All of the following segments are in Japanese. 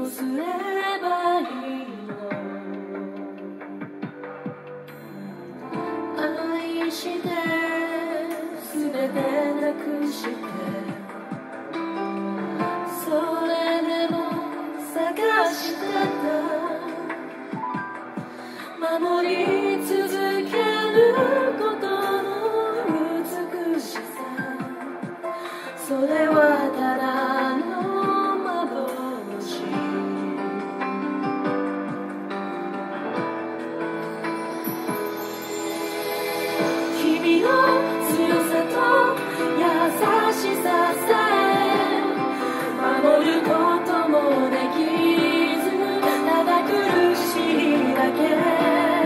すればいいの。愛して全てなくして、それでも探してた、守り続けることの美しさ、それはただの幻。君の強さと優しささえ守ることもできず、ただ苦しいだけ。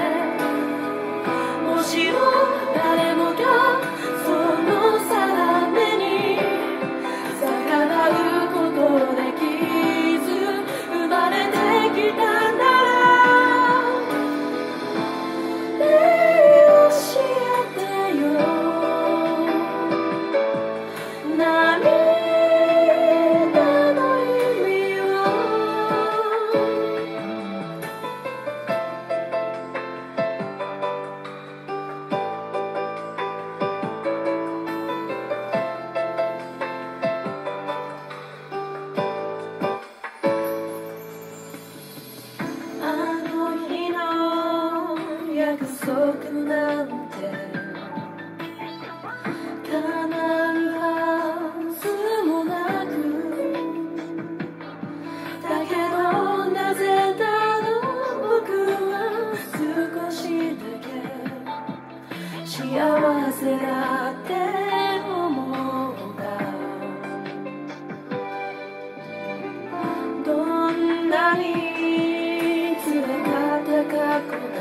もしも誰もがその定めに逆らうことできず生まれてきたなら、教えてよ、涙の意味を。あの日の約束なんて叶うはずもなく、だけどなぜだろう、僕は少しだけ幸せだって思うんだ。どんなに辛かった過去